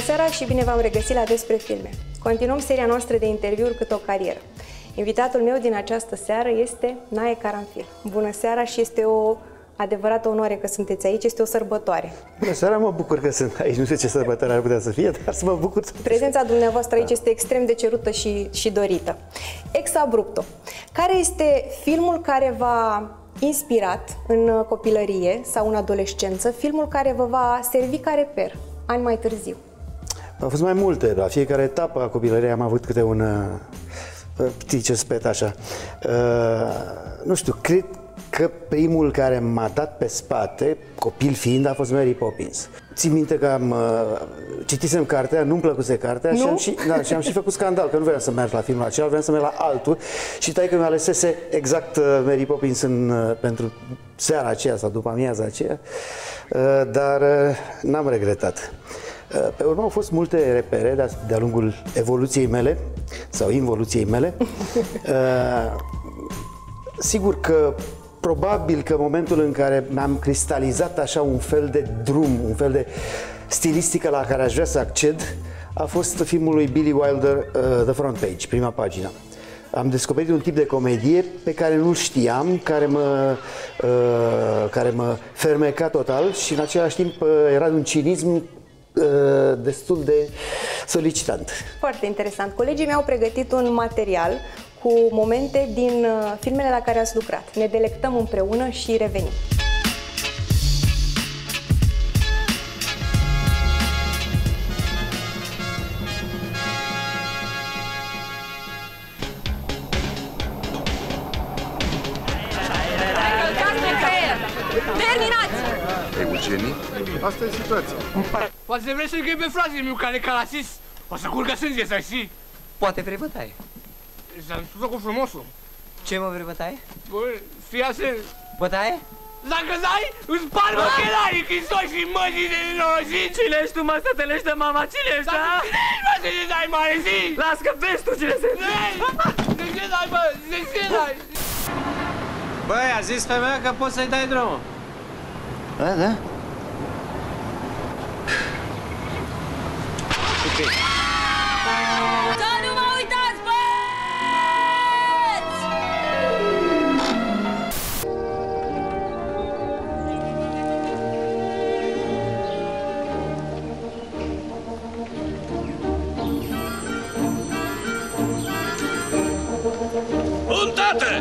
seara și bine v-am regăsit la Despre Filme. Continuăm seria noastră de interviuri cât o carieră. Invitatul meu din această seară este Nae Caranfil. Bună seara și este o adevărată onoare că sunteți aici, este o sărbătoare. Bună seara, mă bucur că sunt aici, nu știu ce sărbătoare ar putea să fie, dar să mă bucur. Prezența dumneavoastră aici este extrem de cerută și dorită. Ex Abrupto. Care este filmul care v-a inspirat în copilărie sau în adolescență, filmul care vă va servi ca reper ani mai târziu? Au fost mai multe, la fiecare etapă a copilăriei am avut câte un ptice spet așa. Nu știu, cred că primul care m-a dat pe spate, copil fiind, a fost Mary Poppins. Țin minte că citisem cartea, nu-mi plăcuse cartea și am și făcut scandal, că nu vreau să merg la filmul acela, vreau să merg la altul și taică mi-a alesese exact Mary Poppins pentru seara aceea sau după amiaza aceea, dar n-am regretat. Pe urmă au fost multe repere de-a lungul evoluției mele sau involuției mele. Sigur că probabil că momentul în care mi-am cristalizat așa un fel de drum, un fel de stilistică la care aș vrea să acced, a fost filmul lui Billy Wilder, The Front Page, prima pagină. Am descoperit un tip de comedie pe care nu-l știam, care mă fermeca total și în același timp era un cinism destul de solicitant. Foarte interesant. Colegii mei au pregătit un material cu momente din filmele la care ați lucrat. Ne delectăm împreună și revenim. Terminați! Eugenii? Asta e situația. Poate vrei să-l pe frazele meu care calasis? O să curgă sânge, să știi. Poate vrei bătaie. S-a spus cu frumosul. Ce mă vrei bătaie? Băi, fii așa. Bătaie? Dacă dai, îți par ochelarii, chisoși și măzii de nenorocit. Cine ești tu, mă, stătelește mama? Cine ești, da? Cine ești, mă, să ne dai mare zi? Las că vezi tu cine sunt. De ce dai, bă? De ce dai? Băi, a zis femeia că poți să-i dai drumul. Da, da? Ok. Să nu mă uitați, băieți! Buntate!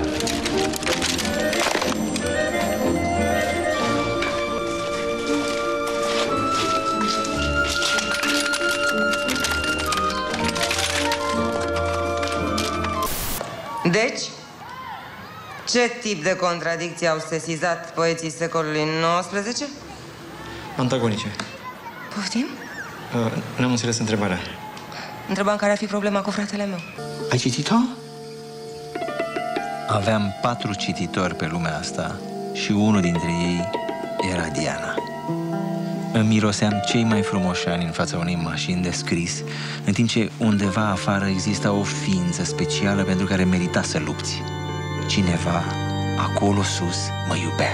Deci, ce tip de contradicții au sesizat poeții secolului XIX? Antagonice. Poftim? N-am înțeles întrebarea. Întrebam care ar fi problema cu fratele meu. Ai citit-o? Aveam 4 cititori pe lumea asta și unul dintre ei era Diana. Îmi miroseam cei mai frumoși ani în fața unei mașini de scris, în timp ce undeva afară exista o ființă specială pentru care merita să lupți. Cineva, acolo sus, mă iubea.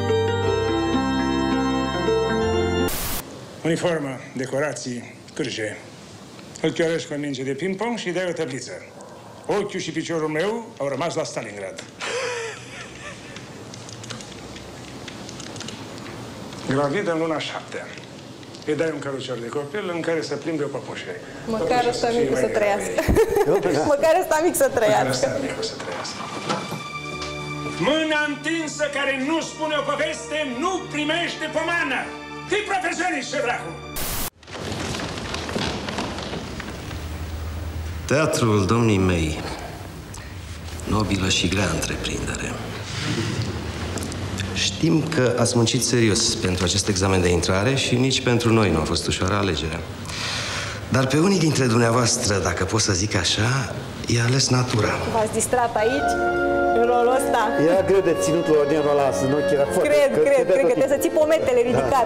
Uniformă, decorații, cârje. Îl chiorăși cu o minge de ping-pong și dai o tăbliță. Ochiul și piciorul meu au rămas la Stalingrad. Gravid în luna 7. Îi dai un cărucior de copil în care să plimbe o păpușe. Măcar ăsta micu să trăiască. Măcar ăsta mic să trăiască. Mâna întinsă care nu spune o poveste nu primește pomană. Fii profesionist, ce dracu! Teatrul domnii mei, nobilă și grea întreprindere. Știm că ați muncit serios pentru acest examen de intrare și nici pentru noi nu a fost ușoară alegerea. Dar pe unii dintre dumneavoastră, dacă pot să zic așa, i-a ales natura. V-ați distrat aici, în rolul ăsta. Era greu de ținutul ordinul ăla în ochi, era foarte... Cred că trebuie să ții pometele ridicate.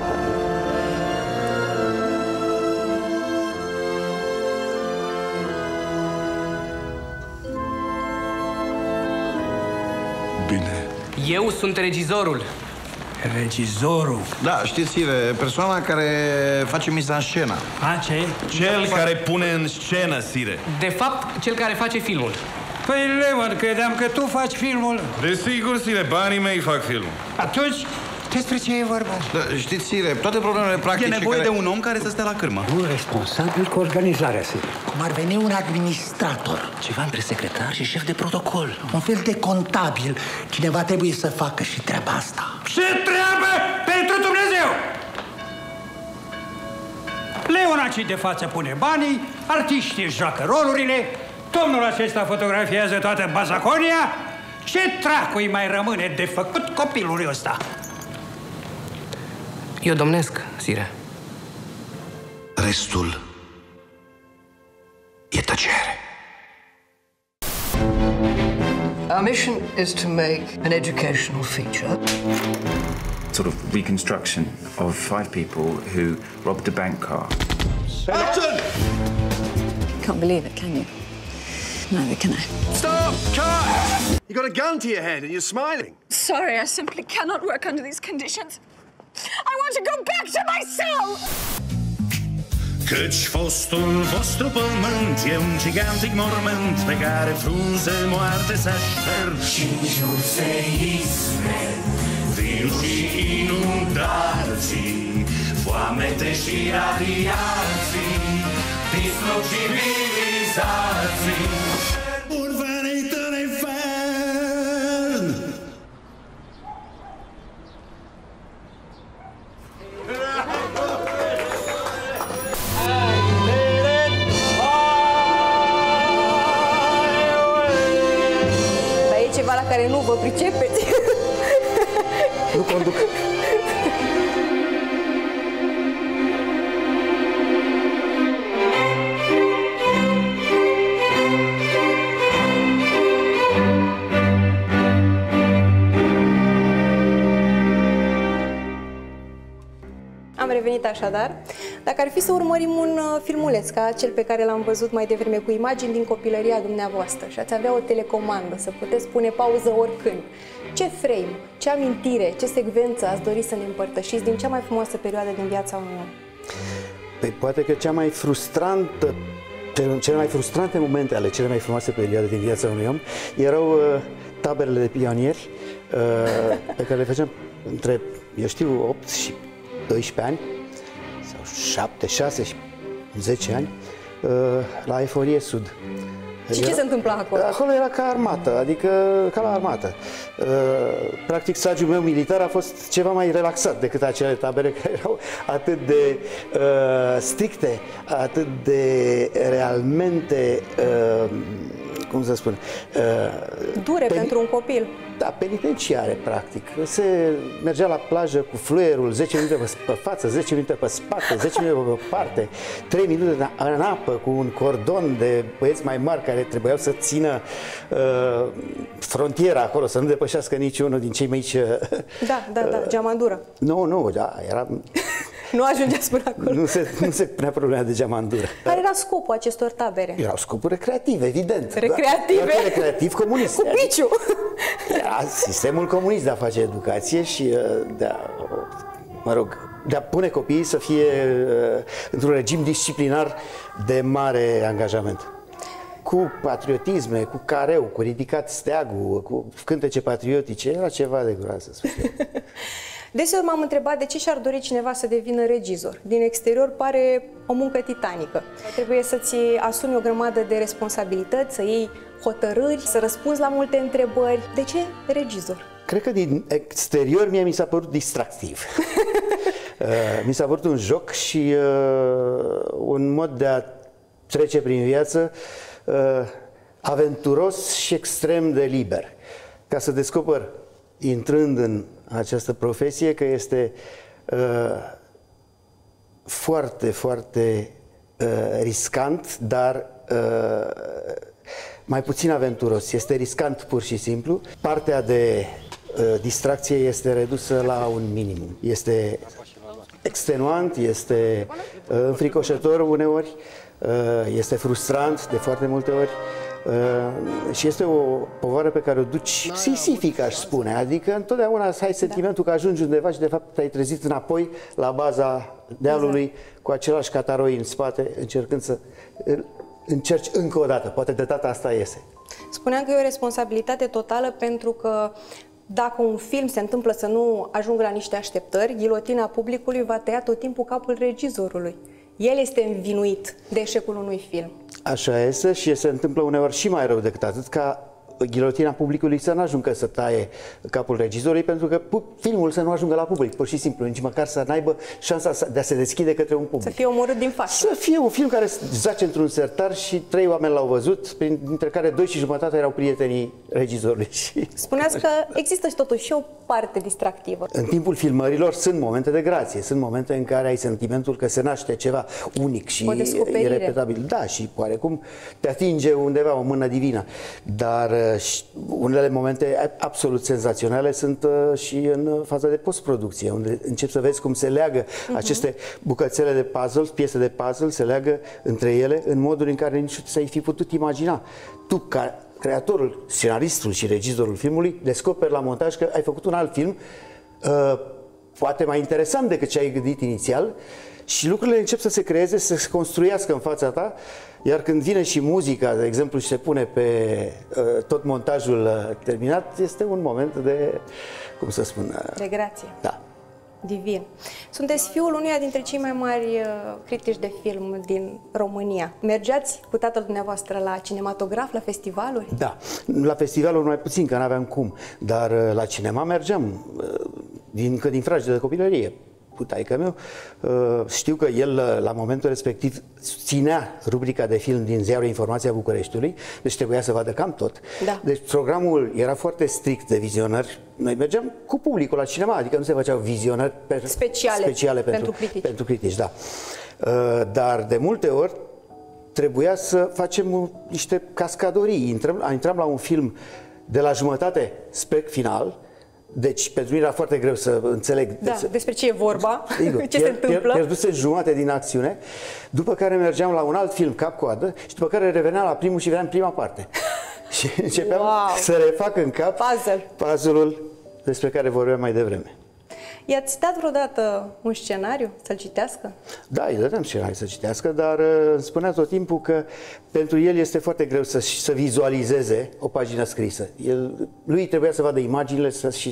Bine. Eu sunt regizorul. Regizorul. Da, știți, persoana care face mizanscena. Ce? Cel care pune în scenă, Sire. De fapt, cel care face filmul. Păi, Leon, credeam că tu faci filmul. Desigur, Sire, banii mei fac filmul. Atunci, despre ce e vorba? Da, știți, Sire, toate problemele practice. E nevoie de un om care să stea la cârmă. Un responsabil cu organizarea, Sire. Cum ar veni un administrator. Ceva între secretar și șef de protocol. Un fel de contabil. Cineva trebuie să facă și treaba asta. Ce treabă pentru Dumnezeu! Leonaci de față pune banii, artiștii își joacă rolurile, domnul acesta fotografiază toată Bazaconia. Ce dracu-i mai rămâne de făcut copilului ăsta? Eu domnesc, Sire. Restul e tăcere. Our mission is to make an educational feature. Sort of reconstruction of 5 people who robbed a bank car. Action! Can't believe it, can you? Neither can I. Stop! Cut! You got a gun to your head and you're smiling. Sorry, I simply cannot work under these conditions. I want to go back to my cell! Căci fostul vostru pământ e un gigantic mormânt pe care frunze moarte s-aștern. Și în jur seisme vin și inundații, foamete și radiații, distrug civilizații. Bun venit în infern! Dar e ceva la care nu vă pricepeți. Nu conduc. Am revenit așadar. Dacă ar fi să urmărim un filmuleț ca cel pe care l-am văzut mai devreme cu imagini din copilăria dumneavoastră și ați avea o telecomandă, să puteți pune pauză oricând, ce frame, ce amintire, ce secvență ați dori să ne împărtășiți din cea mai frumoasă perioadă din viața unui om? Păi poate că cele mai frustrante momente ale cele mai frumoase perioade din viața unui om erau taberele de pionieri pe care le făceam între, eu știu, 8 și 12 ani, sau 7, 6 și 10 ani, la Eforie Sud. Și ce se întâmpla acolo? Acolo era ca armată, adică ca la armată. Practic, stagiul meu militar a fost ceva mai relaxat decât acele tabere care erau atât de stricte, atât de realmente, cum să spun... dure pentru un copil. Da, penitenciare, practic. Se mergea la plajă cu fluierul, 10 minute pe față, 10 minute pe spate, 10 minute pe parte, 3 minute în apă, cu un cordon de băieți mai mari care trebuiau să țină frontiera acolo, să nu depășească niciunul din cei mici... Da, geamandură. Nu, da, era... Nu ajungeați până acolo. Nu se punea problema de geamandură. Care era scopul acestor tabere? Erau scopuri recreative, evident. Recreative? Da? Recreativ comunist. Cu piciu. Era sistemul comunist de a face educație și de a pune copiii să fie într-un regim disciplinar de mare angajament. Cu patriotisme, cu careu, cu ridicat steagul, cu cântece patriotice, era ceva de groază. Deseori m-am întrebat de ce și-ar dori cineva să devină regizor. Din exterior pare o muncă titanică. Trebuie să-ți asumi o grămadă de responsabilități, să iei hotărâri, să răspunzi la multe întrebări. De ce regizor? Cred că din exterior mi s-a părut distractiv. Mi s-a părut un joc și un mod de a trece prin viață aventuros și extrem de liber. Ca să descoper, intrând în această profesie, că este foarte, foarte riscant, dar mai puțin aventuros. Este riscant pur și simplu. Partea de distracție este redusă la un minimum. Este extenuant, este înfricoșător uneori, este frustrant de foarte multe ori, Și este o povară pe care o duci sisific, aș spune. Adică întotdeauna să ai sentimentul că ajungi undeva și de fapt te-ai trezit înapoi la baza dealului cu același cataroi în spate, încercând să încerci încă o dată. Poate de data asta iese. Spuneam că e o responsabilitate totală pentru că dacă un film se întâmplă să nu ajungă la niște așteptări, ghilotina publicului va tăia tot timpul capul regizorului. El este învinuit de eșecul unui film. Așa este și se întâmplă uneori și mai rău decât atât, ca ghilotina publicului să nu ajungă să taie capul regizorului, pentru că filmul să nu ajungă la public, pur și simplu, nici măcar să n-aibă șansa de a se deschide către un public. Să fie omorât din față. Să fie un film care zace într-un sertar și 3 oameni l-au văzut, dintre care 2 și jumătate erau prietenii regizorului. Spuneați că există și totuși o parte distractivă. În timpul filmărilor sunt momente de grație, sunt momente în care ai sentimentul că se naște ceva unic și irepetabil. Da, și oarecum te atinge undeva o mână divină. Dar unele momente absolut senzaționale sunt și în faza de postproducție, unde începi să vezi cum se leagă aceste bucățele de puzzle, piese de puzzle, se leagă între ele în moduri în care nici ți-ai fi putut imagina. Tu, ca creatorul, scenaristul și regizorul filmului, descoperi la montaj că ai făcut un alt film poate mai interesant decât ce ai gândit inițial și lucrurile încep să se creeze, să se construiască în fața ta, iar când vine și muzica, de exemplu, și se pune pe tot montajul terminat, este un moment de, cum să spun... De grație. Da. Divin. Sunteți fiul unuia dintre cei mai mari critici de film din România. Mergeați cu tatăl dumneavoastră la cinematograf, la festivaluri? Da. La festivaluri mai puțin, că n-aveam cum. Dar la cinema mergeam, încă din frage de copilărie. Cu taică-meu, știu că el la momentul respectiv ținea rubrica de film din Ziarul Informația Bucureștiului, deci trebuia să vadă cam tot. Da. Deci programul era foarte strict de vizionări. Noi mergeam cu publicul la cinema, adică nu se făceau vizionări speciale pentru critici. Da. Dar de multe ori trebuia să facem niște cascadorii. Intram la un film de la jumătate spre final. Deci, pentru mine era foarte greu să înțeleg despre ce e vorba, ce se întâmplă. Pierduse jumate din acțiune, după care mergeam la un alt film cap-coadă și după care reveneam la primul și vedeam prima parte. Și începeam să refac în cap puzzle-ul despre care vorbeam mai devreme. I-ați dat vreodată un scenariu să-l citească? Da, îi dădeam scenariu să citească, dar îmi spunea tot timpul că pentru el este foarte greu să vizualizeze o pagină scrisă. Lui trebuia să vadă imaginile și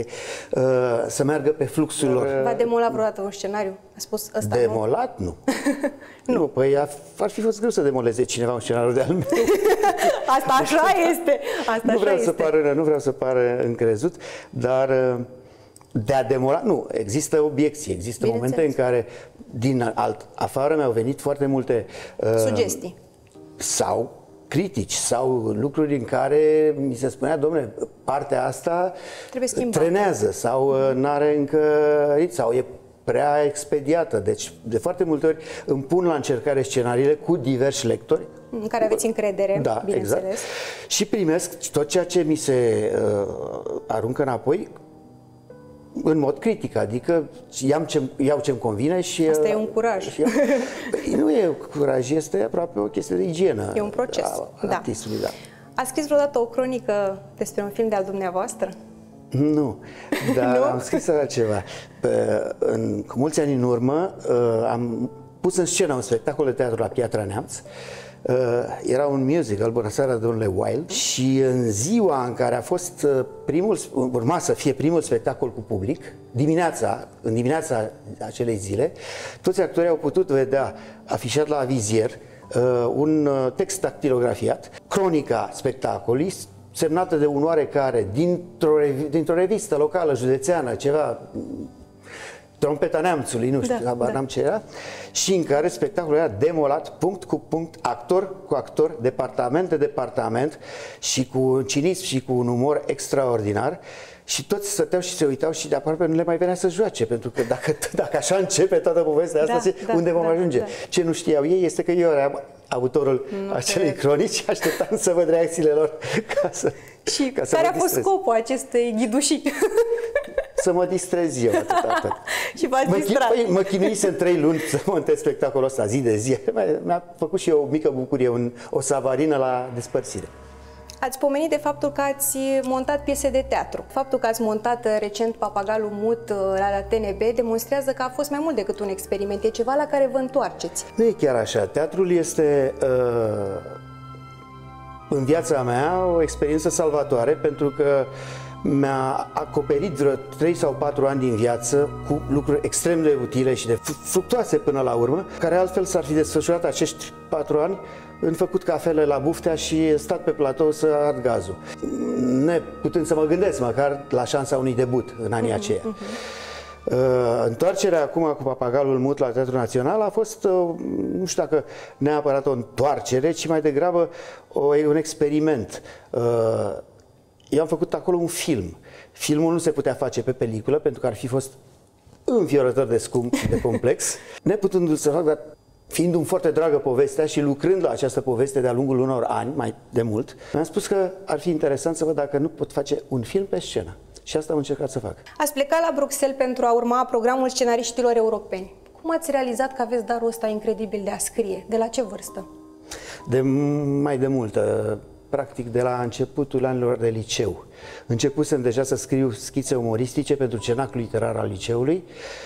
să meargă pe fluxul lor. V-a demolat vreodată un scenariu? A spus ăsta demolat? Nu. Nu, păi ar fi fost greu să demoleze cineva un scenariu de-al meu. Asta așa este. Nu vreau să pară încrezut, dar... De a demola, nu, există obiecții, există momente în care din afară mi-au venit foarte multe sugestii sau critici sau lucruri în care mi se spunea, dom'le, partea asta trenează sau n-are încă sau e prea expediată. Deci, de foarte multe ori îmi pun la încercare scenariile cu diversi lectori în care aveți încredere, da, bineînțeles. Exact. Și primesc tot ceea ce mi se aruncă înapoi în mod critic, adică iau ce-mi convine și... Asta e un curaj. Nu e curaj, este aproape o chestie de igienă. E un proces, da. Artistului, da. Ați scris vreodată o cronică despre un film de-al dumneavoastră? Nu, dar am scris altceva. Cu mulți ani în urmă am pus în scenă un spectacol de teatru la Piatra Neamț. Era un musical, Bună seara, domnule Wilde, și în ziua în care urma să fie primul spectacol cu public, în dimineața acelei zile, toți actorii au putut vedea afișat la avizier un text dactilografiat, cronica spectacolului, semnată de un oarecare dintr-o revistă locală, județeană, ceva... Trompeta Neamțului, nu știu, n-am ce era, și în care spectacolul era demolat, punct cu punct, actor cu actor, departament și cu un cinism și cu un umor extraordinar. Și toți stăteau și se uitau și de aproape nu le mai venea să joace, pentru că dacă așa începe toată povestea asta, unde vom ajunge? Ce nu știau ei este că eu eram autorul acelei cronici și așteptam să văd reacțiile lor Și care a fost scopul acestei ghidușii? să mă distrez eu atâta. Și v-ați distrat. Mă chinuisem 3 luni să montez spectacolul ăsta zi de zi. Mi-a făcut și eu o mică bucurie, o savarină la despărțire. Ați pomenit de faptul că ați montat piese de teatru. Faptul că ați montat recent Papagalul Mut la TNB demonstrează că a fost mai mult decât un experiment. E ceva la care vă întoarceți. Nu e chiar așa. Teatrul este, în viața mea, o experiență salvatoare, pentru că mi-a acoperit vreo 3 sau 4 ani din viață cu lucruri extrem de utile și de fructoase până la urmă, care altfel s-ar fi desfășurat acești 4 ani în făcut cafele la Buftea și stat pe platou să ard gazul, neputând să mă gândesc măcar la șansa unui debut în anii aceia. Întoarcerea acum cu Papagalul Mut la Teatrul Național a fost, nu știu dacă neapărat o întoarcere, ci mai degrabă un experiment. Eu am făcut acolo un film. Filmul nu se putea face pe peliculă pentru că ar fi fost înfiorător de scump și de complex. Neputându-l să fac, dar fiind-mi foarte dragă povestea și lucrând la această poveste de-a lungul unor ani, mai de mult, mi-am spus că ar fi interesant să văd dacă nu pot face un film pe scenă. Și asta am încercat să fac. Ați plecat la Bruxelles pentru a urma programul scenariștilor europeni. Cum ați realizat că aveți darul ăsta incredibil de a scrie? De la ce vârstă? Mai de multă. Practic de la începutul anilor de liceu. Începusem deja să scriu schițe umoristice pentru cenaclul literar al liceului.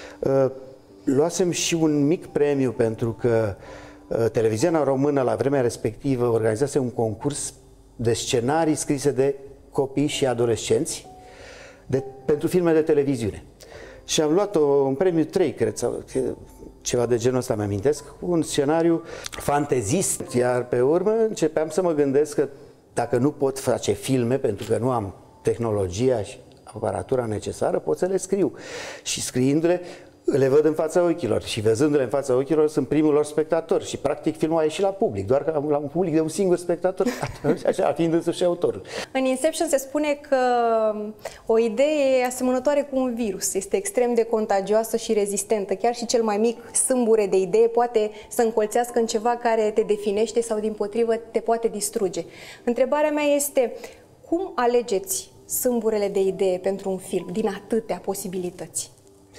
Luasem și un mic premiu pentru că televiziunea română la vremea respectivă organizase un concurs de scenarii scrise de copii și adolescenți pentru filme de televiziune. Și am luat un premiu 3, cred, sau ceva de genul ăsta, mi-amintesc, un scenariu fantezist, iar pe urmă începeam să mă gândesc că dacă nu pot face filme, pentru că nu am tehnologia și aparatura necesară, pot să le scriu. Și scriindu-le, le văd în fața ochilor și văzându-le în fața ochilor sunt primul lor spectator și practic filmul a ieșit la public, doar că la un public de un singur spectator, așa fiind însuși autorul. În Inception se spune că o idee e asemănătoare cu un virus, este extrem de contagioasă și rezistentă, chiar și cel mai mic sâmbure de idee poate să încolțească în ceva care te definește sau dimpotrivă te poate distruge. Întrebarea mea este, cum alegeți sâmburele de idee pentru un film din atâtea posibilități?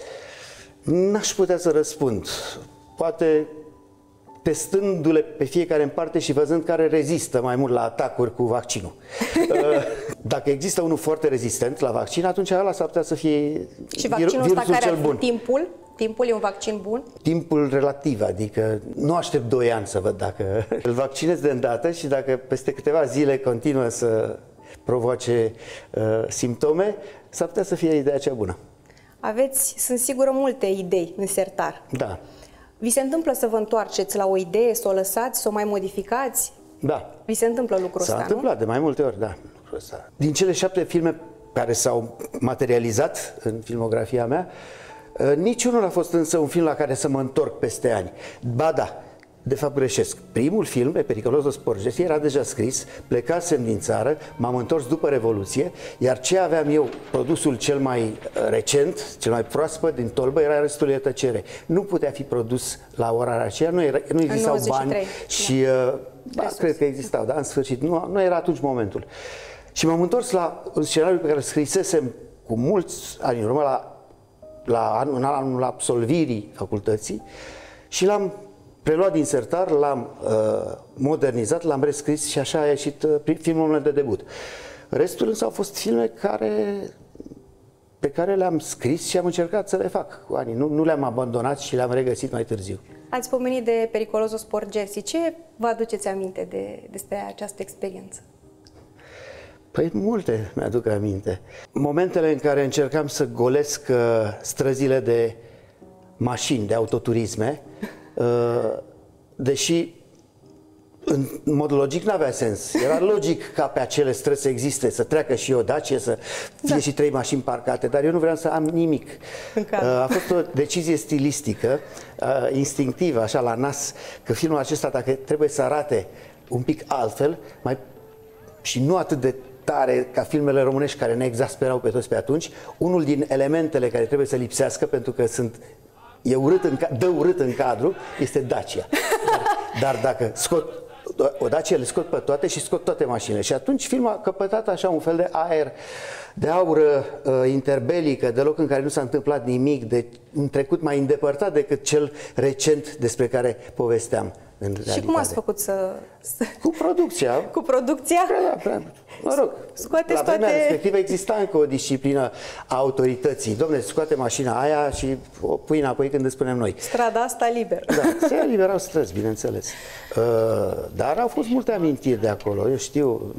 N-aș putea să răspund. Poate testându-le pe fiecare în parte și văzând care rezistă mai mult la atacuri cu vaccinul. Dacă există unul foarte rezistent la vaccin, atunci ăla s-ar putea să fie și vaccinul ăsta care cel bun. Timpul? Timpul e un vaccin bun? Timpul relativ, adică nu aștept 2 ani să văd dacă îl vaccinez de îndată și dacă peste câteva zile continuă să provoace simptome, s-ar putea să fie ideea cea bună. Aveți, sunt sigură, multe idei în sertar. Da. Vi se întâmplă să vă întoarceți la o idee, să o lăsați, să o mai modificați? Da. Vi se întâmplă lucrul ăsta, nu? S-a întâmplat de mai multe ori, da. Lucrul ăsta. Din cele 7 filme care s-au materializat în filmografia mea, niciunul n-a fost însă un film la care să mă întorc peste ani. Ba da, de fapt greșesc. Primul film, Pe Periculosul Sporgesi, era deja scris, plecasem din țară, m-am întors după Revoluție, iar ce aveam eu, produsul cel mai recent, cel mai proaspăt din tolbă, era Restul e tăcere. Nu putea fi produs la ora aceea, nu existau bani și cred că existau, da, în sfârșit, nu era atunci momentul. Și m-am întors la un scenariu pe care îl scrisesem cu mulți ani în urmă, în anul absolvirii facultății, și l-am preluat din sertar, l-am modernizat, l-am rescris și așa a ieșit filmul meu de debut. Restul însă au fost filme pe care le-am scris și am încercat să le fac cu ani. Nu le-am abandonat și le-am regăsit mai târziu. Ați pomenit de Periculosul Sporgesi. Ce vă aduceți aminte despre această experiență? Păi multe mi-aduc aminte. Momentele în care încercam să golesc străzile de mașini, de autoturisme, deși în mod logic n-avea sens. Era logic ca pe acele străzi să existe, să treacă și o Dacia, să fie și 3 mașini parcate, dar eu nu vreau să am nimic. A fost o decizie stilistică, instinctivă, așa la nas, că filmul acesta, dacă trebuie să arate un pic altfel, și nu atât de tare ca filmele românești care ne exasperau pe toți pe atunci, unul din elementele care trebuie să lipsească, pentru că dă urât în cadru, este Dacia. Dar dacă scot odată le scot pe toate și scot toate mașinile. Și atunci filmul a căpătat așa un fel de aer, de aură interbelică, de loc în care nu s-a întâmplat nimic, de un trecut mai îndepărtat decât cel recent despre care povesteam. Și cum ați făcut să... Cu producția. Cu producția? Mă rog, scoateți la vremea toate... respectivă exista încă o disciplină a autorității. Dom'le, scoate mașina aia și o pui înapoi când îți spunem noi. Strada asta liber. Da, se eliberau străzi, bineînțeles. Dar au fost multe amintiri de acolo. Eu știu,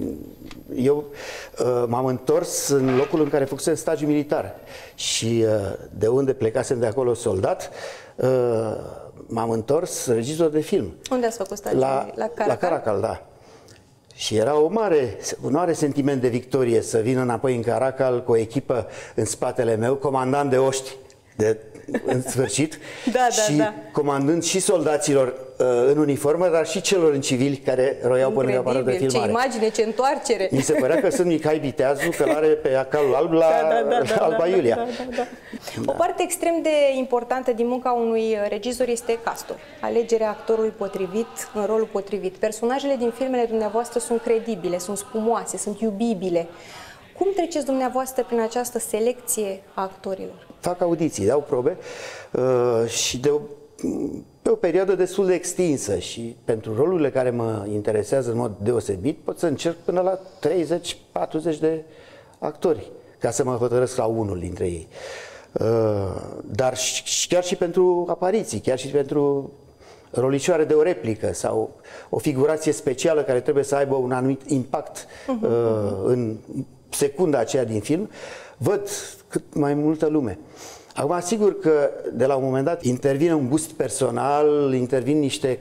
m-am întors în locul în care făcusem stagiu militar și de unde plecasem de acolo soldat, m-am întors regizor de film. Unde ați făcut stagiu? La Caracal, da. Și era un mare sentiment de victorie să vin înapoi în Caracal cu o echipă în spatele meu, comandant de oști, în sfârșit, și comandând și soldaților în uniformă, dar și celor în civili care roiau pe lângă aparatul de filmare. Ce imagine, ce întoarcere! Mi se părea că sunt Mihai Viteazu, călare pe acalul alb la Alba Iulia. O parte extrem de importantă din munca unui regizor este castul, alegerea actorului potrivit în rolul potrivit. Personajele din filmele dumneavoastră sunt credibile, sunt spumoase, sunt iubibile. Cum treceți dumneavoastră prin această selecție a actorilor? Fac audiții, dau probe și pe o perioadă destul de extinsă și pentru rolurile care mă interesează în mod deosebit pot să încerc până la 30-40 de actori ca să mă hotărăsc la unul dintre ei. Dar chiar și pentru apariții, chiar și pentru rolicioare de o replică sau o figurație specială care trebuie să aibă un anumit impact în secunda aceea din film, văd cât mai multă lume. Acum, sigur că de la un moment dat intervine un gust personal, intervin niște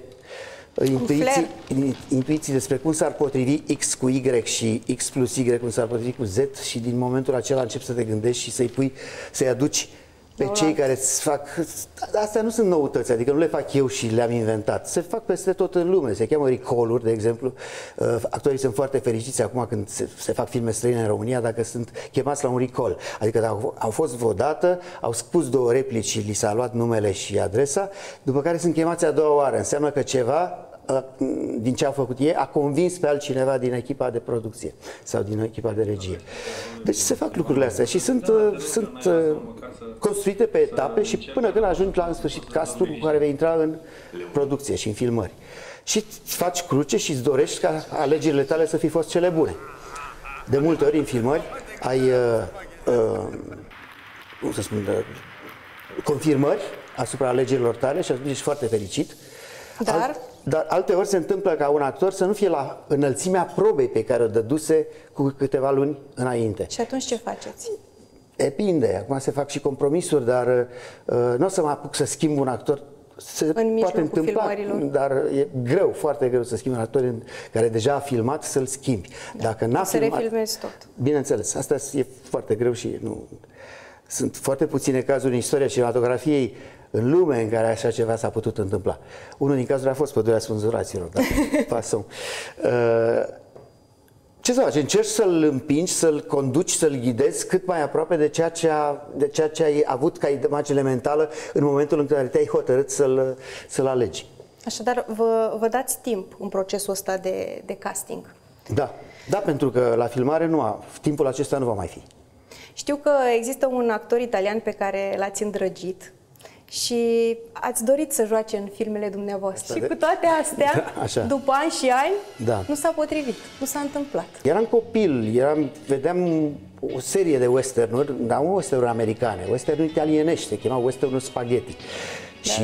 intuiții despre cum s-ar potrivi X cu Y și X plus Y cum s-ar potrivi cu Z și din momentul acela începi să te gândești și să-i aduci pe cei care îți fac... Astea nu sunt noutăți, adică nu le fac eu și le-am inventat. Se fac peste tot în lume, se cheamă recall-uri, de exemplu. Actorii sunt foarte fericiți acum când se fac filme străine în România dacă sunt chemați la un recall. Adică dacă au fost vreodată, au spus 2 replici și li s-a luat numele și adresa, după care sunt chemați a doua oară. Înseamnă că ceva din ce au făcut ei a convins pe altcineva din echipa de producție sau din echipa de regie. Deci se fac lucrurile astea și sunt construite pe etape și până când ajungi la în sfârșit castul cu care vei intra în producție și în filmări. Și îți faci cruce și îți dorești ca alegerile tale să fi fost cele bune. De multe ori în filmări ai cum să spun, confirmări asupra alegerilor tale și atunci ești foarte fericit. Dar alte ori se întâmplă ca un actor să nu fie la înălțimea probei pe care o dăduse cu câteva luni înainte. Și atunci ce faceți? Depinde. Acum se fac și compromisuri, dar nu o să mă apuc să schimb un actor. Se poate întâmpla, dar e greu, foarte greu să schimbi un actor care deja a filmat, să-l schimbi. Dacă n-a filmat, refilmezi tot. Bineînțeles, asta e foarte greu și nu... Sunt foarte puține cazuri în istoria cinematografiei în lume în care așa ceva s-a putut întâmpla. Unul din cazuri a fost Pădurea Spânzuraților, dar pasăm. Ce să faci? Încerci să-l împingi, să-l conduci, să-l ghidezi cât mai aproape de ceea ce ai avut ca imagine mentală în momentul în care te-ai hotărât să-l alegi. Așadar, vă dați timp în procesul ăsta de casting? Da, pentru că la filmare timpul acesta nu va mai fi. Știu că există un actor italian pe care l-ați îndrăgit și ați dorit să joace în filmele dumneavoastră. Și cu toate astea, după ani și ani, nu s-a potrivit, nu s-a întâmplat. Eram copil, vedeam o serie de westernuri, dar nu westernuri americane, westernuri italienești, se chemau westernuri spaghetti. Și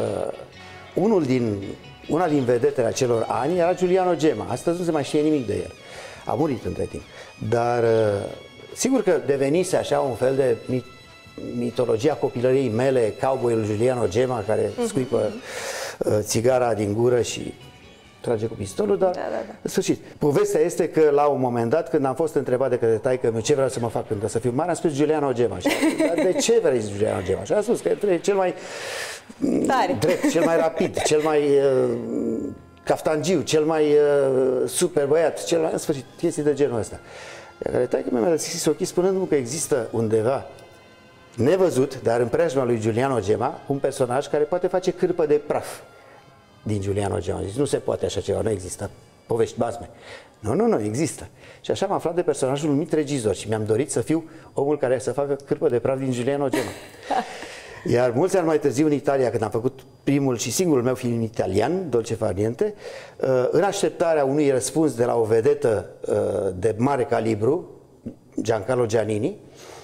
una din vedetele acelor ani era Giuliano Gemma. Astăzi nu se mai știe nimic de el. A murit între timp. Dar sigur că devenise așa un fel de mitologia copilăriei mele, cowboyul Giuliano Gemma care scuipă țigara din gură și trage cu pistolul, dar în sfârșit. Povestea este că la un moment dat, când am fost întrebat de către taică-miu ce vreau să mă fac când o să fiu mare, am spus Giuliano Gemma. Dar de ce vrei Giuliano Gemma? Și am spus că e cel mai drept, cel mai rapid, cel mai caftangiu, cel mai super băiat, cel mai, în sfârșit, chestii de genul ăsta. Care taică-miu mi-a deschis ochii spunându-mi că există undeva nevăzut, dar în preajma lui Giuliano Gemma, un personaj care poate face cârpă de praf. din Giuliano Gemma. Deci nu se poate așa ceva, nu există povești basme. Nu, există. Și așa am aflat de personajul numit regizor și mi-am dorit să fiu omul care să facă cârpă de praf din Giuliano Gemma. Iar mulți ani mai târziu în Italia, când am făcut primul și singurul meu film italian, Dolce Far Niente, în așteptarea unui răspuns de la o vedetă de mare calibru, Giancarlo Giannini,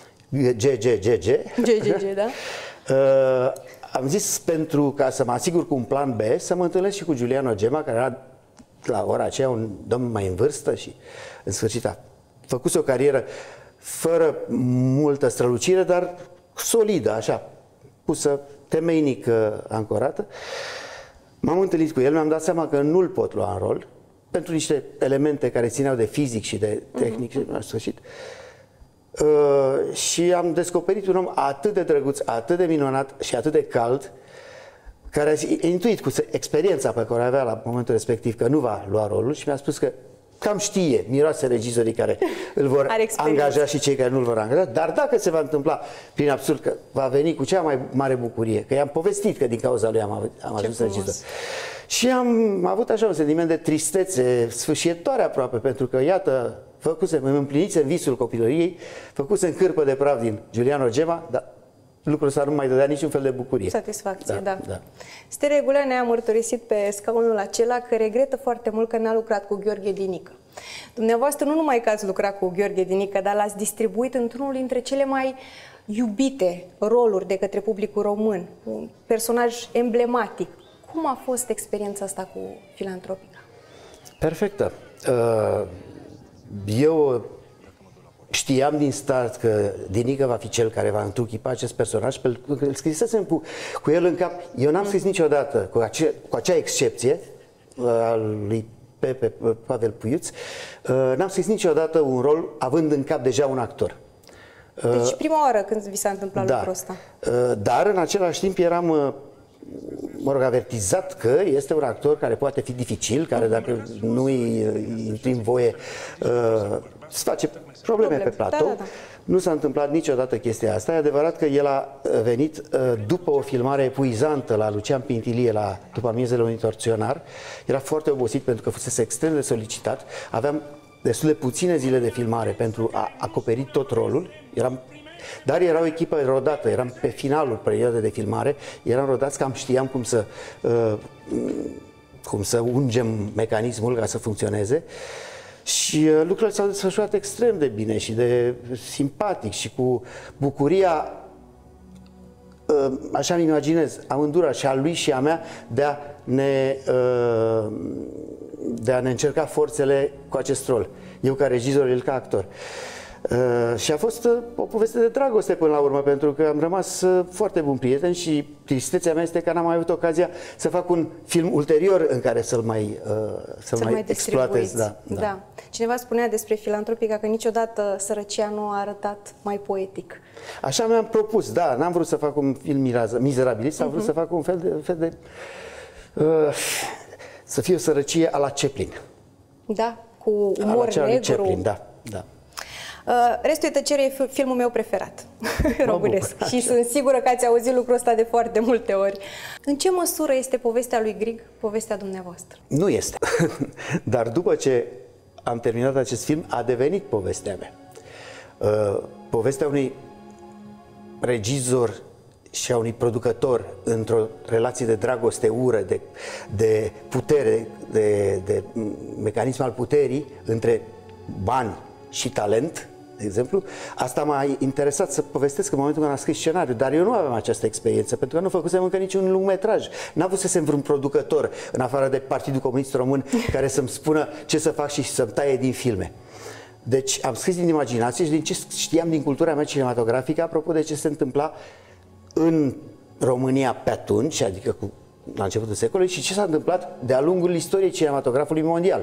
GGG, da? Am zis, pentru ca să mă asigur cu un plan B, să mă întâlnesc și cu Giuliano Gemma, care era la ora aceea un domn mai în vârstă și în sfârșit a făcut o carieră fără multă strălucire, dar solidă, așa, pusă temeinic ancorată. M-am întâlnit cu el, mi-am dat seama că nu-l pot lua în rol, pentru niște elemente care țineau de fizic și de tehnic, în sfârșit. Și am descoperit un om atât de drăguț, atât de minunat și atât de cald, care a intuit cu experiența pe care o avea la momentul respectiv că nu va lua rolul și mi-a spus că cam știe, miroase regizorii care îl vor angaja și cei care nu îl vor angaja, dar dacă se va întâmpla prin absurd că va veni cu cea mai mare bucurie, că i-am povestit că din cauza lui am ajuns regizor. Și am avut așa un sentiment de tristețe sfâșietoare aproape, pentru că, iată, îmi împlinise visul copilăriei, făcusem cârpă de praf din Giuliano Gemma, dar lucrul ăsta nu mai dădea niciun fel de bucurie. Satisfacție, da. Steregulea ne-a mărturisit pe scaunul acela că regretă foarte mult că n-a lucrat cu Gheorghe Dinică. Dumneavoastră nu numai că ați lucrat cu Gheorghe Dinică, dar l-ați distribuit într-unul dintre cele mai iubite roluri de către publicul român, un personaj emblematic. Cum a fost experiența asta cu Filantropica? Perfectă. Eu știam din start că Dinică va fi cel care va întruchipa acest personaj, pentru că îl scrisesem cu el în cap. Eu n-am scris niciodată, cu acea excepție al lui Pavel Puiuț, n-am scris niciodată un rol având în cap deja un actor. Deci prima oară când vi s-a întâmplat lucrul ăsta. Dar în același timp eram avertizat că este un actor care poate fi dificil, care dacă nu-i intri în voie se face probleme pe platou. Nu s-a întâmplat niciodată chestia asta. E adevărat că el a venit după o filmare epuizantă la Lucian Pintilie, după Amiezele unui torționar. Era foarte obosit pentru că fusese extrem de solicitat. Aveam destul de puține zile de filmare pentru a acoperi tot rolul. Dar era o echipă rodată, eram pe finalul perioadei de filmare, eram rodați, cam știam cum să ungem mecanismul ca să funcționeze. Și lucrurile s-au desfășurat extrem de bine și de simpatic și cu bucuria, așa îmi imaginez, amândurora, și a lui și a mea, de a ne încerca forțele cu acest rol. Eu ca regizor, el ca actor. Și a fost o poveste de dragoste până la urmă, pentru că am rămas foarte buni prieteni și tristețea mea este că n-am mai avut ocazia să fac un film ulterior în care să-l mai exploatez. Da. Cineva spunea despre Filantropica că niciodată sărăcia nu a arătat mai poetic. Așa mi-am propus, da, n-am vrut să fac un film mizerabilist, am vrut să fac un fel de să fie o sărăcie a la Chaplin. Da, cu umor negru. Chaplin, da. Restul e tăcere e filmul meu preferat românesc și sunt sigură că ați auzit lucrul ăsta de foarte multe ori. În ce măsură este povestea lui Grig povestea dumneavoastră? Nu este. Dar după ce am terminat acest film, a devenit povestea mea. Povestea unui regizor și a unui producător într-o relație de dragoste, ură, de putere, de mecanism al puterii între bani și talent, de exemplu. Asta m-a interesat să povestesc în momentul când am scris scenariul, dar eu nu aveam această experiență, pentru că nu făcusem încă niciun lungmetraj. N-avusesem vreun producător, în afară de Partidul Comunist Român, care să-mi spună ce să fac și să-mi taie din filme. Deci am scris din imaginație și din ce știam din cultura mea cinematografică, apropo de ce se întâmpla în România pe atunci, adică la începutul secolului, și ce s-a întâmplat de-a lungul istoriei cinematografului mondial.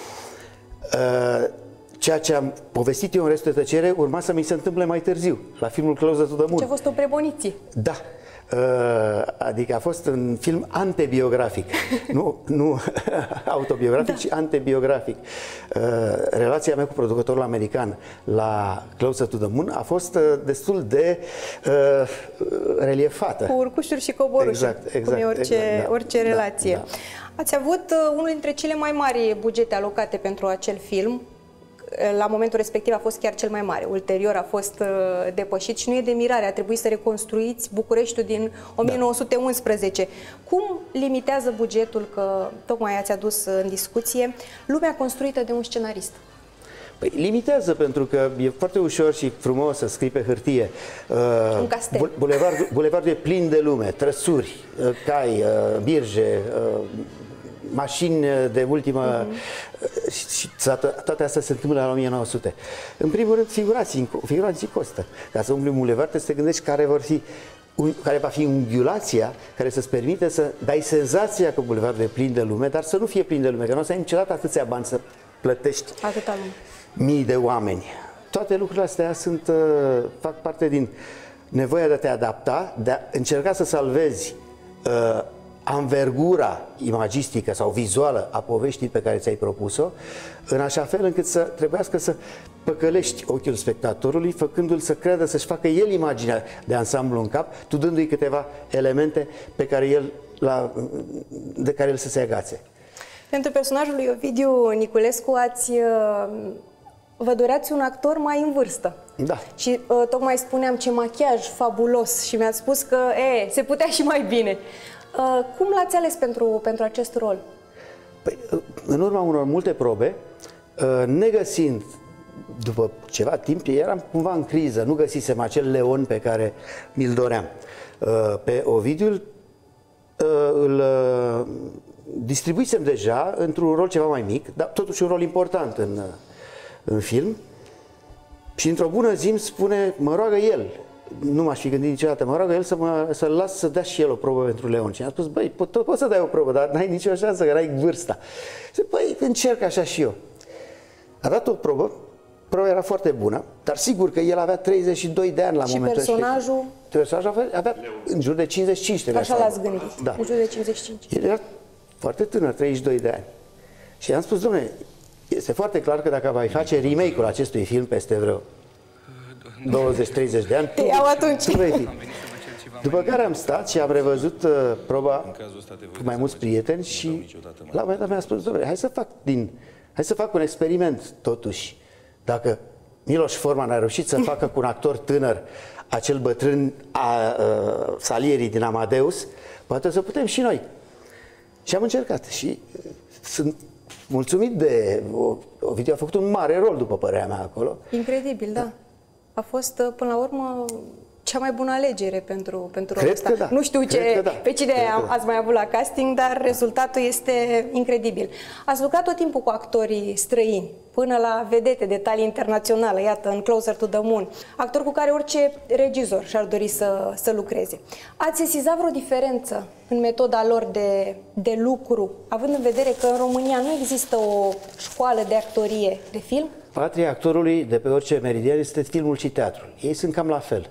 Ceea ce am povestit eu în Restul de tăcere urma să mi se întâmple mai târziu, la filmul Closer to the Moon. Ce a fost o premoniție. Da. Adică a fost un film antibiografic, nu autobiografic, ci antibiografic. Relația mea cu producătorul american la Closer to the Moon a fost destul de reliefată. Cu urcușuri și coborușuri, cum e orice relație. Ați avut unul dintre cele mai mari bugete alocate pentru acel film. La momentul respectiv a fost chiar cel mai mare. Ulterior a fost depășit și nu e de mirare. A trebuit să reconstruiți Bucureștiul din 1911. Cum limitează bugetul, că tocmai ați adus în discuție, lumea construită de un scenarist? Păi, limitează, pentru că e foarte ușor și frumos să scrii pe hârtie. Un castel. Bulevardul e plin de lume, trăsuri, cai, birje, mașini de ultimă... Și toate astea se întâmplă la 1900. În primul rând, figurații costă. Ca să umbli un bulevard, trebuie să te gândești care va fi unghiulația care să-ți permite să dai senzația că bulevardul e plin de lume, dar să nu fie plin de lume, că nu o să ai niciodată atâția bani să plătești mii de oameni. Toate lucrurile astea fac parte din nevoia de a te adapta, de a încerca să salvezi anvergura imagistică sau vizuală a poveștii pe care ți-ai propus-o, în așa fel încât să trebuiască să păcălești ochiul spectatorului, făcându-l să creadă, să-și facă el imaginea de ansamblu în cap, tu dându-i câteva elemente pe care de care el să se agațe. Pentru personajul lui Ovidiu Niculescu vă doreați un actor mai în vârstă. Da. Și tocmai spuneam ce machiaj fabulos și mi-ați spus că se putea și mai bine. Cum l-ați ales pentru acest rol? Păi, în urma unor multe probe, negăsind, după ceva timp, eram cumva în criză, nu găsisem acel Leon pe care mi-l doream. Pe Ovidiu îl distribuisem deja într-un rol ceva mai mic, dar totuși un rol important în film. Și într-o bună zi îmi spune, mă roagă el, nu m-aș fi gândit niciodată, mă roagă el să-l las să dea și el o probă pentru Leon. Și am spus, băi, poți să dai o probă, dar n-ai nicio șansă, că n-ai vârsta. Și zic, băi, încerc așa și eu. A dat o probă, proba era foarte bună, dar sigur că el avea 32 de ani la momentul respectiv. Și personajul avea în jur de 55 de ani. Așa l-ați gândit, în jur de 55. El era foarte tânăr, 32 de ani. Și am spus, dom'le, este foarte clar că dacă vai face remake-ul acestui film peste vreo 20-30 de ani, tu vei fi. După care am stat și am revăzut proba cu mai mulți prieteni și la un moment dat mi-a spus, dom'le, hai să fac un experiment totuși. Dacă Miloș Forman a reușit să facă cu un actor tânăr acel bătrân Salieri din Amadeus, poate să putem și noi. Și am încercat și sunt mulțumit de Ovidiu, a făcut un mare rol, după părerea mea, acolo. Incredibil, da. A fost, până la urmă, cea mai bună alegere pentru rolul ăsta. Da. Nu știu pe cine ați mai avut la casting, dar rezultatul este incredibil. Ați lucrat tot timpul cu actorii străini, până la vedete de talie internațională, iată, în Closer to the Moon, actori cu care orice regizor și-ar dori să lucreze. Ați sesizat vreo diferență în metoda lor de lucru, având în vedere că în România nu există o școală de actorie de film? Patria actorului de pe orice meridian este filmul și teatrul. Ei sunt cam la fel.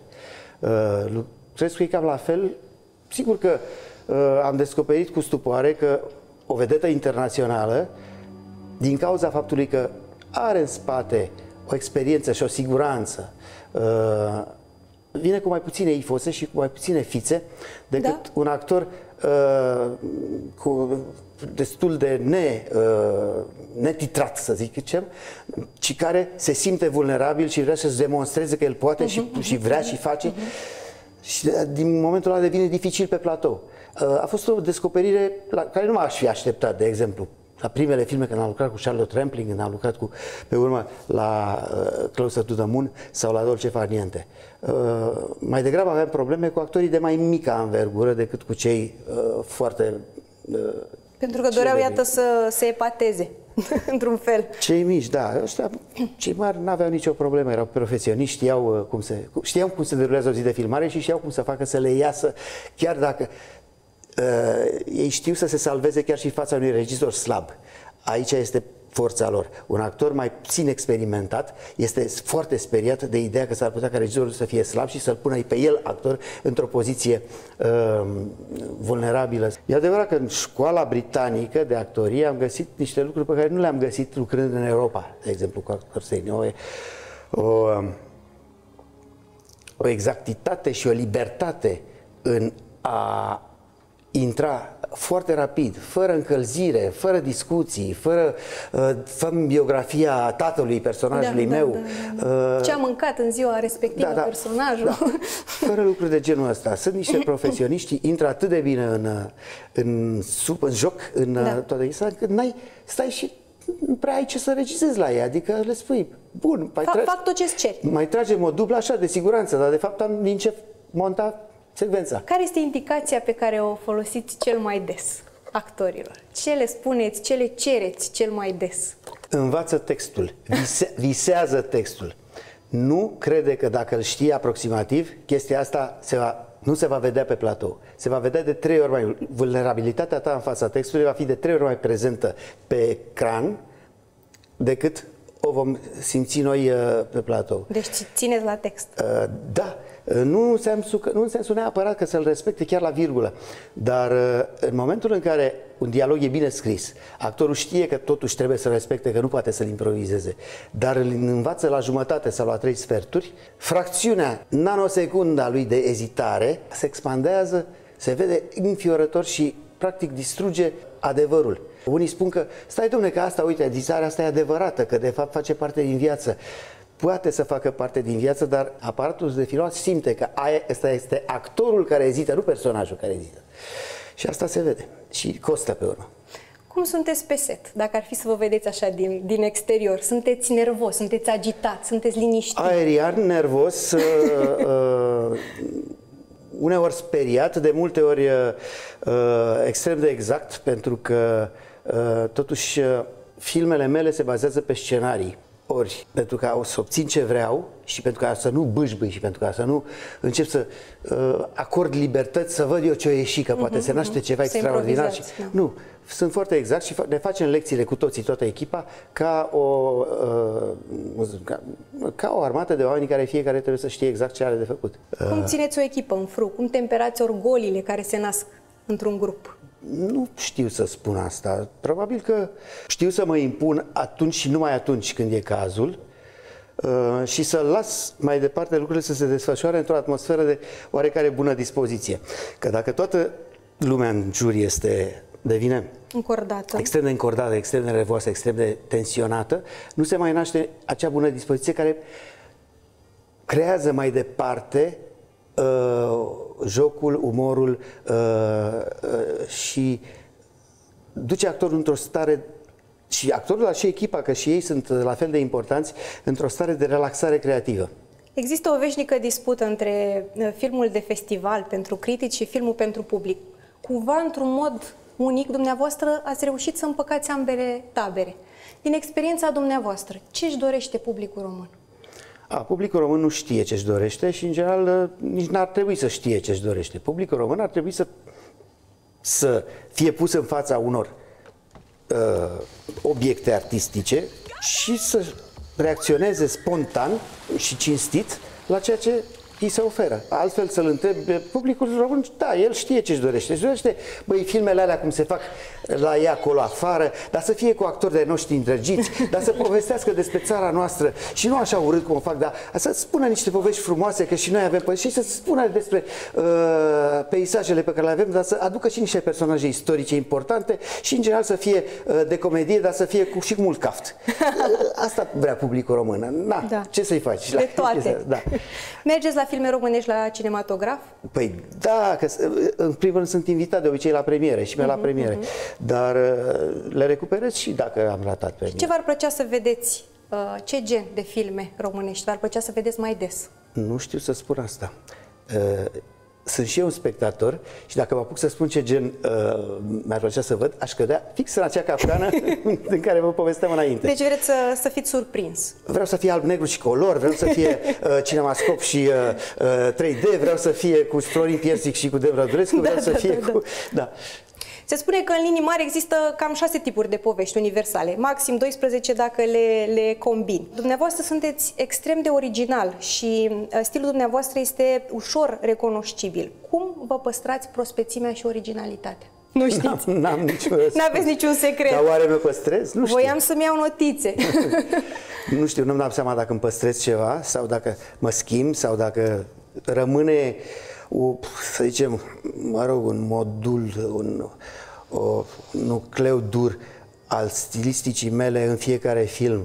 Lucrez cu ei cam la fel. Sigur că am descoperit cu stupoare că o vedetă internațională, din cauza faptului că are în spate o experiență și o siguranță, vine cu mai puține ifose și cu mai puține fițe decât un actor cu destul de netitrat, să zic ce, ci care se simte vulnerabil și vrea să-și demonstreze că el poate și vrea și face. Și din momentul ăla devine dificil pe platou. A fost o descoperire la care nu m-aș fi așteptat, de exemplu, la primele filme, când am lucrat cu Charlotte Rampling, când am lucrat pe urmă la Closer to the Moon sau la Dolce Far Niente. Mai degrabă aveam probleme cu actorii de mai mică anvergură decât cu cei foarte... Pentru că doreau, iată, să se epateze, într-un fel. Cei mici, da. Ăștia, cei mari n-aveau nicio problemă, erau profesioniști, știau cum se derulează o zi de filmare și știau cum să facă să le iasă, chiar dacă ei știu să se salveze chiar și în fața unui regizor slab. Aici este forța lor. Un actor mai puțin experimentat este foarte speriat de ideea că s-ar putea ca regizorul să fie slab și să-l pună pe el, actor, într-o poziție vulnerabilă. E adevărat că în școala britanică de actorie am găsit niște lucruri pe care nu le-am găsit lucrând în Europa, de exemplu, cu actori străini. O exactitate și o libertate în a intra foarte rapid, fără încălzire, fără discuții, fără fă-mi biografia tatălui personajului meu. Ce a mâncat în ziua respectivă personajul. Da. Fără lucruri de genul ăsta. Sunt niște profesioniști, intră atât de bine în joc, în toată chestia, încât stai și nu prea ai ce să regizezi la ei, adică le spui, bun, fac tot ce-ți ceri. Mai tragem o dublă așa de siguranță, dar de fapt am din ce monta secvența. Care este indicația pe care o folosiți cel mai des actorilor? Ce le spuneți, ce le cereți cel mai des? Învață textul, visează textul. Nu crede că dacă îl știe aproximativ, chestia asta nu se va vedea pe platou. Se va vedea de 3 ori mai... Vulnerabilitatea ta în fața textului va fi de 3 ori mai prezentă pe ecran decât o vom simți noi pe platou. Deci țineți la text. Da. Nu în sensul neapărat că să-l respecte chiar la virgulă, dar în momentul în care un dialog e bine scris, actorul știe că totuși trebuie să respecte, că nu poate să-l improvizeze, dar îl învață la jumătate sau la 3 sferturi, fracțiunea nanosecundă a lui de ezitare se expandează, se vede înfiorător și practic distruge adevărul. Unii spun că, stai dom'le, că asta, uite, ezitarea asta e adevărată, că de fapt face parte din viață. Poate să facă parte din viață, dar aparatul de filmat simte că ăsta este actorul care ezită, nu personajul care ezită. Și asta se vede și costă pe urmă. Cum sunteți pe set? Dacă ar fi să vă vedeți așa din exterior, sunteți nervos, sunteți agitat, sunteți liniștit? Aerian, nervos, uneori speriat, de multe ori extrem de exact, pentru că totuși filmele mele se bazează pe scenarii. Ori, pentru ca să obțin ce vreau și pentru ca să nu bâșbâi și pentru ca să nu încep să acord libertăți, să văd eu ce o ieși, că poate se naște ceva extraordinar. Și, nu, sunt foarte exact și ne facem lecțiile cu toții, toată echipa, ca o armată de oameni care fiecare trebuie să știe exact ce are de făcut. Cum țineți o echipă în frâu? Cum temperați orgolile care se nasc într-un grup? Nu știu să spun asta. Probabil că știu să mă impun atunci și numai atunci când e cazul și să las mai departe lucrurile să se desfășoare într-o atmosferă de oarecare bună dispoziție. Că dacă toată lumea în jur devine încordată, extrem de încordată, extrem de nervoasă, extrem de tensionată, nu se mai naște acea bună dispoziție care creează mai departe jocul, umorul și duce actorul într-o stare, și actorul, dar și echipa, că și ei sunt la fel de importanți, într-o stare de relaxare creativă. Există o veșnică dispută între filmul de festival pentru critici și filmul pentru public. Cumva, într-un mod unic, dumneavoastră ați reușit să împăcați ambele tabere. Din experiența dumneavoastră, ce își dorește publicul român? Publicul român nu știe ce-și dorește și, în general, nici n-ar trebui să știe ce-și dorește. Publicul român ar trebui să fie pus în fața unor obiecte artistice și să reacționeze spontan și cinstit la ceea ce îi se oferă. Altfel să-l întrebe publicul român, da, el știe ce-și dorește. Își dorește, băi, filmele alea cum se fac la ei acolo afară, dar să fie cu actori de noștri îndrăgiți, dar să povestească despre țara noastră și nu așa urât cum o fac, dar să spună niște povești frumoase, că și noi avem și să spună despre peisajele pe care le avem, dar să aducă și niște personaje istorice importante și, în general, să fie de comedie, dar să fie și cu mult caft. Asta vrea publicul român. Na, da. Ce să-i faci? De toate. Da. Mergeți la filme românești la cinematograf? Păi da, că în primul rând sunt invitat de obicei la premiere și la premiere, dar le recuperez și dacă am ratat premiere. Ce v-ar plăcea să vedeți? Ce gen de filme românești v-ar plăcea să vedeți mai des? Nu știu să spun asta. Sunt și eu un spectator și dacă mă apuc să spun ce gen mi-ar plăcea să văd, aș cădea fix în acea capcană în care vă povesteam înainte. Deci vreți să fiți surprins? Vreau să fie alb, negru și color, vreau să fie cinemascop și 3D, vreau să fie cu Florin Piersic și cu Debra Durescu, vreau să fie cu... Da. Se spune că în linii mari există cam 6 tipuri de povești universale, maxim 12 dacă le combini. Dumneavoastră sunteți extrem de original și stilul dumneavoastră este ușor recunoscibil. Cum vă păstrați prospețimea și originalitatea? Nu știți? N-am niciun răspuns. N-aveți niciun secret. Dar oare mă păstrez? Nu știu. Voiam să-mi iau notițe. Nu știu, nu-mi dau seama dacă îmi păstrez ceva sau dacă mă schimb sau dacă rămâne să zicem, mă rog, un modul, un nucleu dur al stilisticii mele în fiecare film.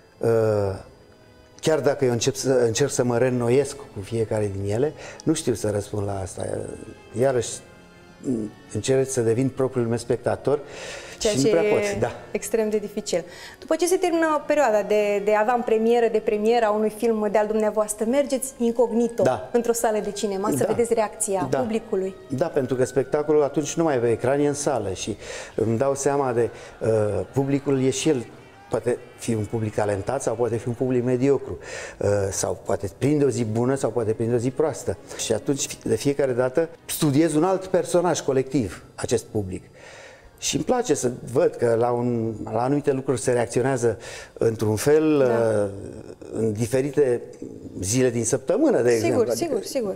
Chiar dacă eu încerc să mă reînnoiesc cu fiecare din ele, nu știu să răspund la asta. Iarăși încerc să devin propriul meu spectator. Ceea și ce nu prea e pot, da. extrem de dificil. După ce se termină perioada de avant-premieră, de premieră a unui film de-al dumneavoastră, mergeți incognito într-o sală de cinema să vedeți reacția publicului. Da, pentru că spectacolul atunci nu mai pe ecran, e în sală și îmi dau seama de publicul, e și el, poate fi un public talentat sau poate fi un public mediocru, sau poate prinde o zi bună sau poate prinde o zi proastă. Și atunci, de fiecare dată, studiez un alt personaj colectiv, acest public. Și îmi place să văd că la anumite lucruri se reacționează într-un fel în diferite zile din săptămână, de exemplu. Sigur.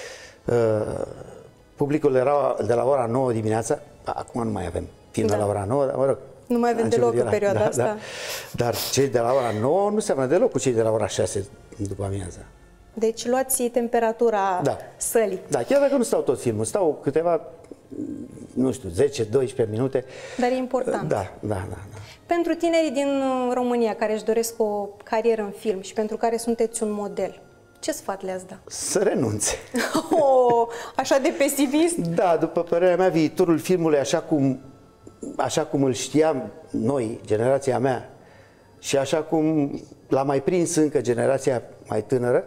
Publicul era de la ora 9 dimineața, acum nu mai avem film de la ora 9, dar mă rog. Nu mai avem deloc în perioada asta. Da. Dar cei de la ora 9 nu seamănă deloc cu cei de la ora 6 după amiază. Deci luați temperatura sălii. Da, chiar dacă nu stau tot filmul, stau câteva, nu știu, 10-12 minute. Dar e important. Da. Pentru tinerii din România care își doresc o carieră în film și pentru care sunteți un model, ce sfat le-ați da? Să renunțe. Așa de pesimist? Da, după părerea mea, viitorul filmului, așa cum îl știam noi, generația mea, și așa cum l-a mai prins încă generația mai tânără,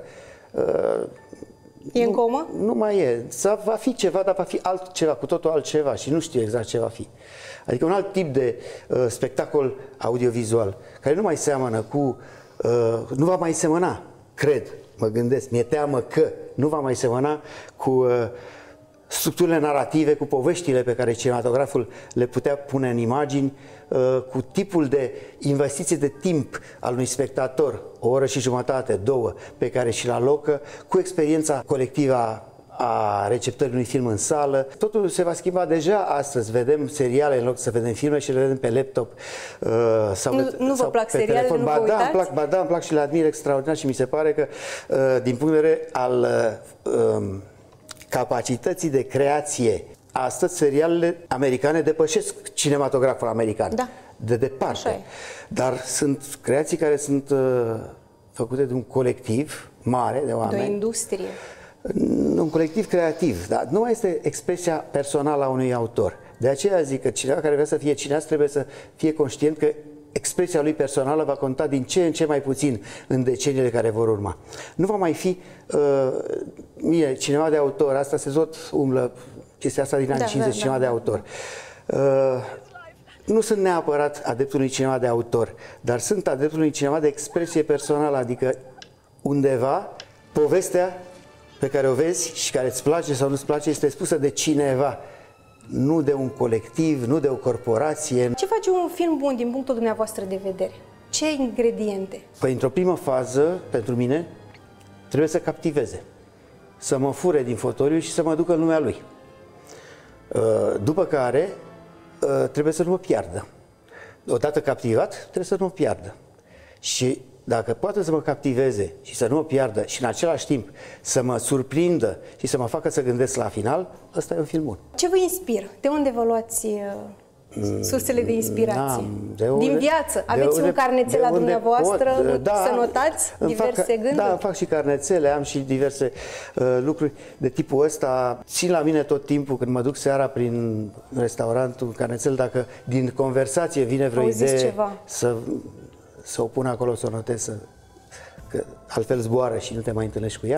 e în comă? Nu mai e. Va fi ceva, dar va fi altceva, cu totul altceva și nu știu exact ce va fi. Adică un alt tip de spectacol audiovizual, care nu mai seamănă cu... nu va mai semăna, cred, mă gândesc, mi-e teamă că nu va mai semăna cu structurile narrative, cu poveștile pe care cinematograful le putea pune în imagini, cu tipul de investiție de timp al unui spectator, o oră și jumătate, 2, pe care și-l alocă, cu experiența colectivă a receptării unui film în sală. Totul se va schimba deja astăzi. Vedem seriale în loc să vedem filme și le vedem pe laptop nu vă plac serialele, telefon. Nu vă uitați? Da, îmi plac și le admir extraordinar și mi se pare că din punct de vedere al capacității de creație, astăzi serialele americane depășesc cinematograful american. Da. De departe. Dar sunt creații care sunt făcute de un colectiv mare de oameni. De o industrie. Un colectiv creativ, dar nu mai este expresia personală a unui autor. De aceea zic că cineva care vrea să fie cineast trebuie să fie conștient că expresia lui personală va conta din ce în ce mai puțin în deceniile care vor urma. Nu va mai fi cineva de autor, asta se tot umblă, chestia asta din anii 50, cineva de autor. Nu sunt neapărat adeptul unui cinema de autor, dar sunt adeptul unui cinema de expresie personală, adică undeva povestea pe care o vezi și care îți place sau nu-ți place este spusă de cineva, nu de un colectiv, nu de o corporație. Ce face un film bun din punctul dumneavoastră de vedere? Ce ingrediente? Păi, într-o primă fază, pentru mine, trebuie să captiveze, să mă fure din fotoliu și să mă ducă în lumea lui. După care, trebuie să nu mă piardă. Odată captivat, trebuie să nu mă piardă. Și dacă poate să mă captiveze și să nu mă piardă și în același timp să mă surprindă și să mă facă să gândesc la final, ăsta e un film bun. Ce vă inspiră? De unde vă luați sursele de inspirație? Din viață? Aveți un carnețel la dumneavoastră să notați diverse gânduri? Da, îmi fac și carnețele, am și diverse lucruri de tipul ăsta. Țin la mine tot timpul când mă duc seara prin restaurantul, carnețel, dacă din conversație vine vreo idee să o pun acolo, să o notez, că altfel zboară și nu te mai întâlnești cu ea.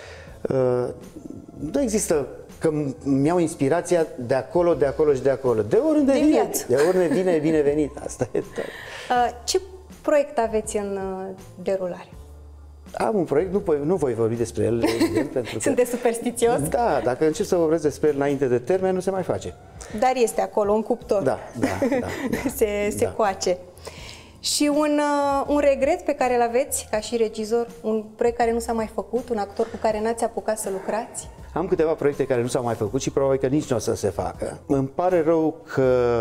Nu există că îmi iau inspirația de acolo, de acolo și de acolo. De oriunde vine, de oriunde vine, binevenit. Asta e tot. Ce proiect aveți în derulare? Am un proiect, nu voi vorbi despre el, evident, pentru că... Sunteți superstițios? Da, dacă încep să vorbesc despre el înainte de termen, nu se mai face. Dar este acolo, un cuptor. Da. se coace. Și un regret pe care îl aveți ca și regizor, un proiect care nu s-a mai făcut, un actor cu care n-ați apucat să lucrați? Am câteva proiecte care nu s-au mai făcut și probabil că nici nu o să se facă. Îmi pare rău că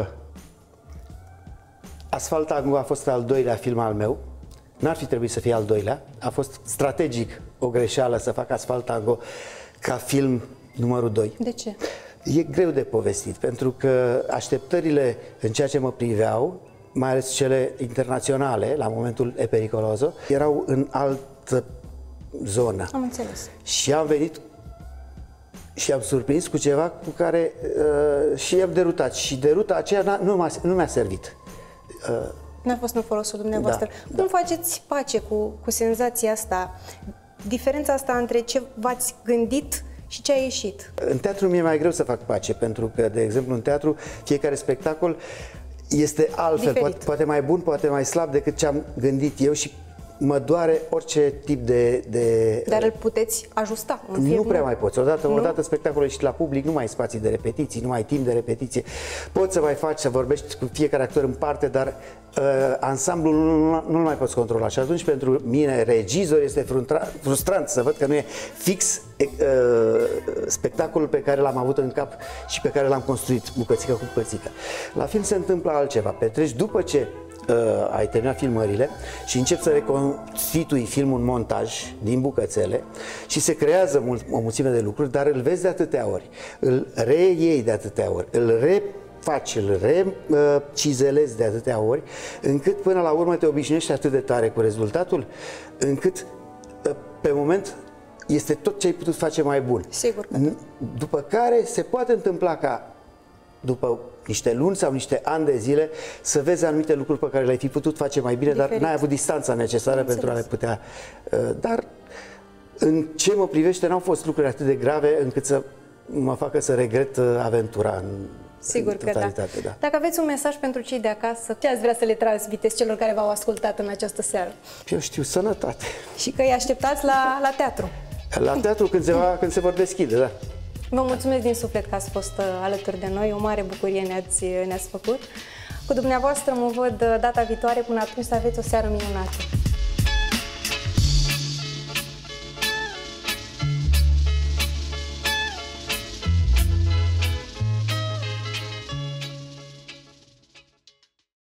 Asfalt Tango a fost al doilea film al meu. N-ar fi trebuit să fie al doilea. A fost strategic o greșeală să fac Asfalt Tango ca film numărul 2. De ce? E greu de povestit, pentru că așteptările în ceea ce mă priveau, mai ales cele internaționale, la momentul E Pericoloso, erau în altă zonă. Am înțeles. Și am venit și am surprins cu ceva cu care și am derutat. Și deruta aceea nu mi-a servit. N-a fost în folosul dumneavoastră. Cum faceți pace cu senzația asta? Diferența asta între ce v-ați gândit și ce a ieșit? În teatru mi-e mai greu să fac pace, pentru că, de exemplu, în teatru fiecare spectacol este altfel, poate mai bun, poate mai slab decât ce am gândit eu și mă doare orice tip de... Dar îl puteți ajusta în Nu prea mai poți. Odată spectacolul ești la public, nu mai ai spații de repetiții, nu mai ai timp de repetiție. Poți să mai faci, să vorbești cu fiecare actor în parte, dar ansamblul nu-l mai poți controla. Și atunci, pentru mine, regizor, este frustrant să văd că nu e fix spectacolul pe care l-am avut în cap și pe care l-am construit, bucățică cu bucățică. La film se întâmplă altceva. Petreci după ce ai terminat filmările și începi să reconstitui filmul în montaj din bucățele și se creează o mulțime de lucruri, dar îl vezi de atâtea ori, îl reiei de atâtea ori, îl refaci, îl recizelezi de atâtea ori, încât până la urmă te obișnuiești atât de tare cu rezultatul, încât pe moment este tot ce ai putut face mai bun. Sigur că după care se poate întâmpla ca după niște luni sau niște ani de zile să vezi anumite lucruri pe care le-ai fi putut face mai bine, dar n-ai avut distanța necesară pentru a le putea. Dar în ce mă privește n-au fost lucruri atât de grave încât să mă facă să regret aventura Sigur în că totalitate, da. Dacă aveți un mesaj pentru cei de acasă, ce ați vrea să le transmiteți celor care v-au ascultat în această seară? Eu știu, sănătate. Și că îi așteptați la teatru. La teatru când se vor deschide, da. Vă mulțumesc din suflet că ați fost alături de noi, o mare bucurie ne-ați făcut. Cu dumneavoastră mă văd data viitoare, până atunci să aveți o seară minunată.